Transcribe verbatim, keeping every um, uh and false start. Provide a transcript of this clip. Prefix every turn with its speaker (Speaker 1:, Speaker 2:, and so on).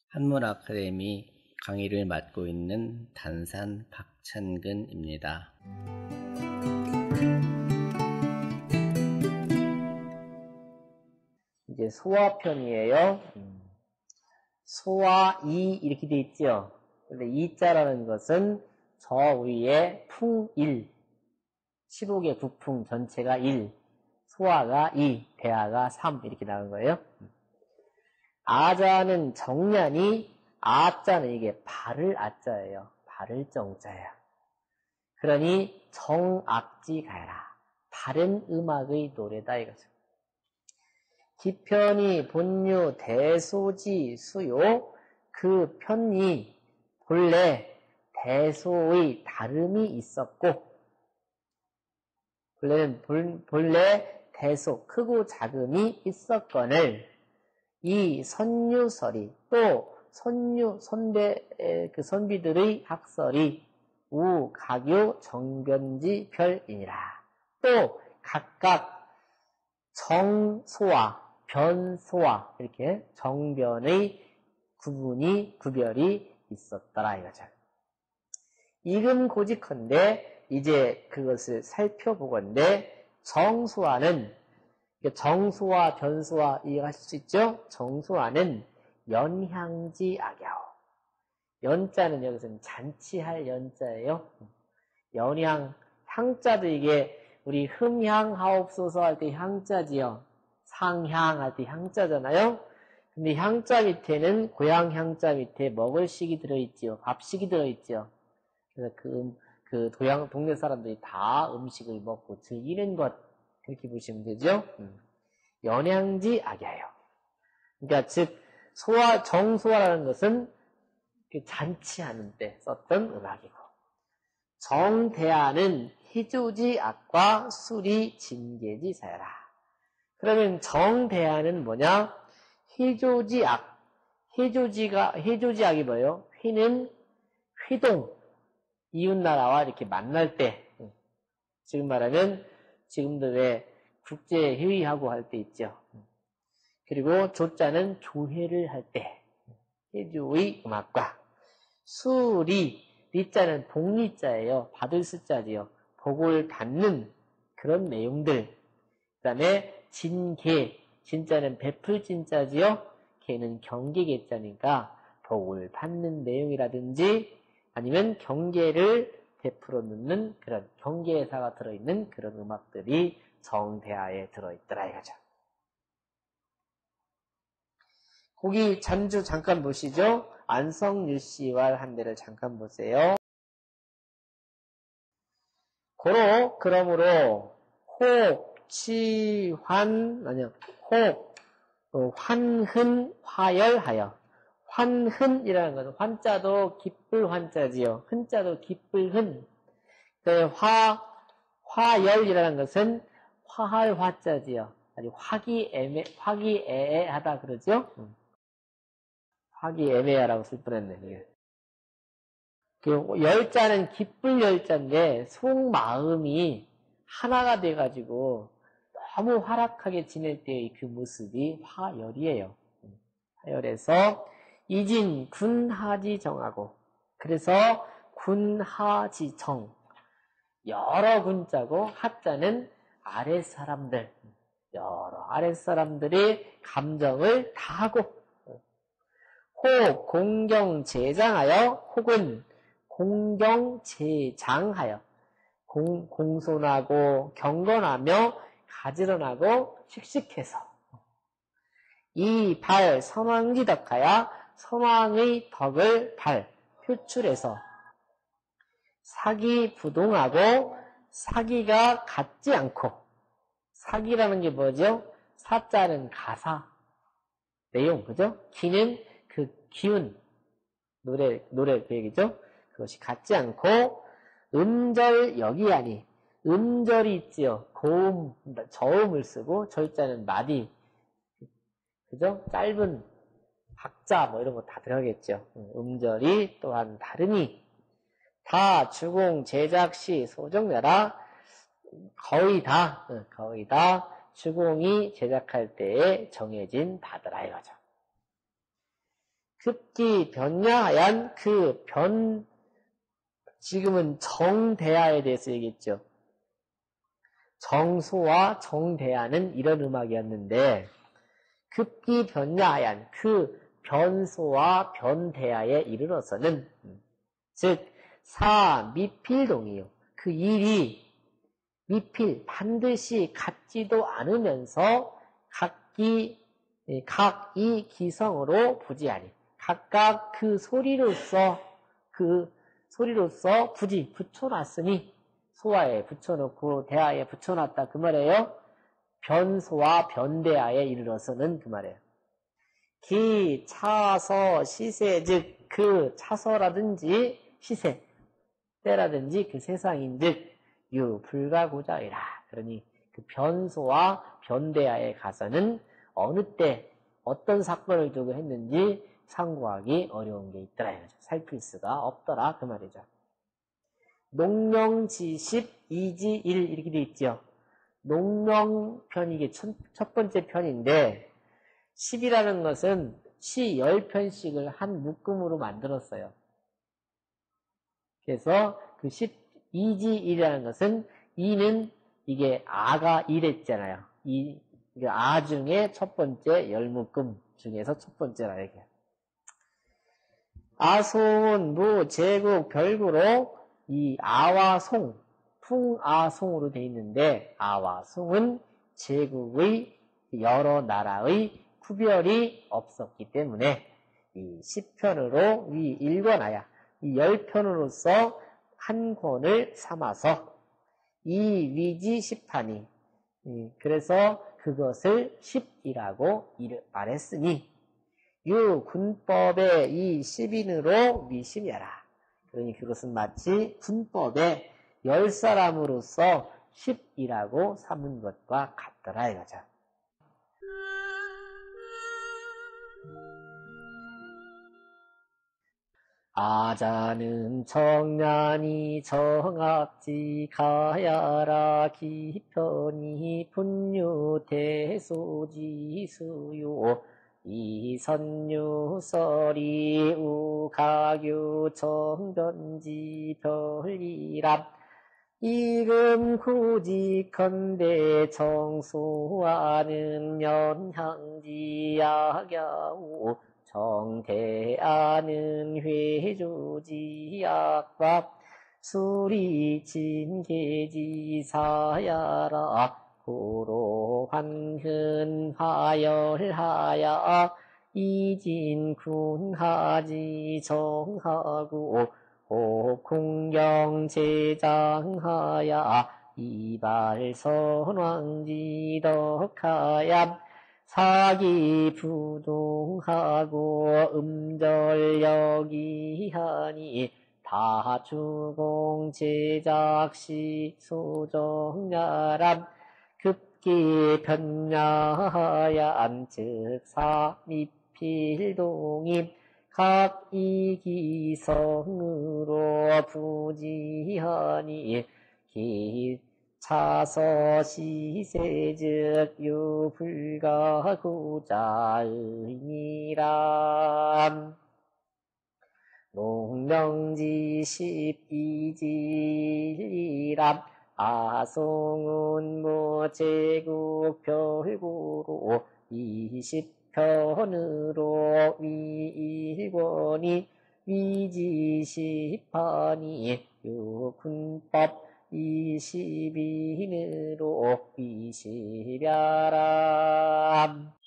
Speaker 1: 한문 아카데미 강의를 맡고 있는 단산 박찬근입니다.
Speaker 2: 이제 소화편이에요. 소화 이 이렇게 돼 있죠. 근데 이자라는 것은 저 위에 풍일, 십오 개 부풍 전체가 일, 소화가 이, 대하가 삼 이렇게 나온 거예요. 아자는 정년이, 아자는 이게 발을 아자예요. 발을 정자야. 그러니 정악지 가라. 바른 음악의 노래다 이거죠. 기편이 본유 대소지 수요, 그 편이 본래 대소의 다름이 있었고, 본래는 본, 본래 대소 크고 작음이 있었거늘 이 선유설이 또 선유 선배 그 선비들의 학설이 우 가교 정변지 별이니라. 또 각각 정소와 변소와 이렇게 정변의 구분이 구별이 있었더라 이거죠. 이금고직헌데 이제 그것을 살펴보건대 정소와는 정소와 변소와 이해하실 수 있죠? 정소와는 연향지 악야오. 연자는 여기서는 잔치할 연자예요. 연향, 향자도 이게 우리 흠향하옵소서 할 때 향자지요. 상향 할 때 향자잖아요. 근데 향자 밑에는 고향 향자 밑에 먹을 식이 들어있지요. 밥식이 들어있지요. 그래서 그, 그 도양, 동네 사람들이 다 음식을 먹고 즐기는 것, 그렇게 보시면 되죠. 음. 연향지 악야요. 그러니까 즉 소화 정소화라는 것은 잔치하는 때 썼던 음악이고, 정대하는 희조지 악과 수리 진계지 사여라. 그러면 정대하는 뭐냐? 희조지 악. 희조지가 희조지 악이 뭐예요? 휘는 휘동. 이웃나라와 이렇게 만날 때, 지금 말하면 지금도 왜 국제 회의하고 할 때 있죠. 그리고 조자는 조회를 할 때, 해주의 음악과 수리, 리자는 복리자예요. 받을 수자지요. 복을 받는 그런 내용들. 그 다음에 진계, 진자는 베풀 진자지요. 개는 경계계자니까 복을 받는 내용이라든지 아니면 경계를 베풀어 놓는 그런 경계사가 들어있는 그런 음악들이 정대하에 들어있더라 이거죠. 거기 잔주 잠깐 보시죠. 안성유 씨와 한 대를 잠깐 보세요. 고로 그러므로 혹, 치, 환 아니요 혹, 어, 환흔, 화열하여. 환흔이라는 것은 환자도 기쁠 환자지요. 흔자도 기쁠 흔. 그 화 화열이라는 것은 화할 화자지요. 아주 화기애매 화기애애하다 그러죠. 음. 화기애매하라고 쓸 뻔했네. 그 열자는 기쁠 열자인데 속마음이 하나가 돼가지고 너무 활락하게 지낼 때의 그 모습이 화열이에요. 화열에서 이진 군하지정하고, 그래서 군하지정, 여러 군자고 하자는 아랫사람들, 여러 아랫사람들이 감정을 다하고, 혹 공경제장하여, 혹은 공경제장하여, 공, 공손하고 경건하며 가지런하고 씩씩해서, 이 발 선왕지덕하여 선왕의 덕을 발 표출해서 사기 부동하고 사기가 같지 않고, 사기라는 게 뭐죠? 사자는 가사 내용, 그죠? 기는 그 기운, 노래 노래 그 얘기죠. 그것이 같지 않고 음절 여기하니, 음절이 있지요. 고음 저음을 쓰고 절자는 마디, 그죠? 짧은 박자 뭐 이런 거 다 들어가겠죠. 음절이 또한 다르니 다 주공 제작시 소정자라. 거의 다 거의 다 주공이 제작할 때에 정해진 바더라 이거죠. 그 급기 변야하얀 그 변, 지금은 정대하에 대해서 얘기했죠. 정소와 정대하는 이런 음악이었는데, 급기 변야하얀 그 변소와 변대하에 이르러서는, 즉, 사 미필동이요. 그 일이 미필, 반드시 같지도 않으면서 각기, 각 이 기성으로 부지하니. 각각 그 소리로서, 그 소리로서 부지, 붙여놨으니, 소화에 붙여놓고 대하에 붙여놨다. 그 말이에요. 변소와 변대하에 이르러서는 그 말이에요. 기, 차서, 시세, 즉, 그 차서라든지 시세, 때라든지 그 세상인 즉, 유, 불가구자이라. 그러니 그 변소와 변대하에 가서는 어느 때, 어떤 사건을 두고 했는지 상고하기 어려운 게 있더라. 이거죠. 살필 수가 없더라. 그 말이죠. 농명지십, 이지, 일 이렇게 돼 있죠. 농명편이 이게 첫, 첫 번째 편인데 십이라는 것은 시 십 편씩을 한 묶음으로 만들었어요. 그래서 그 십, 이지 일이라는 것은 이는 이게 아가 일했잖아요. 이, 아 중에 첫 번째 열 묶음 중에서 첫 번째라 이게. 아송은 무, 제국, 별구로 이 아와 송, 풍아송으로 되어 있는데 아와 송은 제국의 여러 나라의 구별이 없었기 때문에 이 십 편으로 위 일권하여 이 십 편으로서 한 권을 삼아서 이 위지 십하니 그래서 그것을 십이라고 말했으니 유 군법의 이 십인으로 미심여라. 그러니 그것은 마치 군법의 열 사람으로서 십이라고 삼은 것과 같더라 이거죠. 아자는 청량이 정악지 가야라 기편이 분유 대소지수요 이선유설이 우가교 정변지 별이람 이금 구직헌대 정소하는 면향지 약야우 정대하는 회조지 약밥 수리 진계지 사야라 고로 환근 화열하야 이진군하지 정하고 호궁경 제장하야 이발선왕지 덕하야 사기 부동하고 음절여기하니 다주공 제작시 소정야람 급기 변야하얀 즉사 미필동임 각 이기성으로 부지하니 기 차서 시세즉 유불가구자의니람 농명지 십이지일이람 아송은 무제국 별구로 이십 편으로 위일권이 위지십판이 유군법 이십인으로 위십야람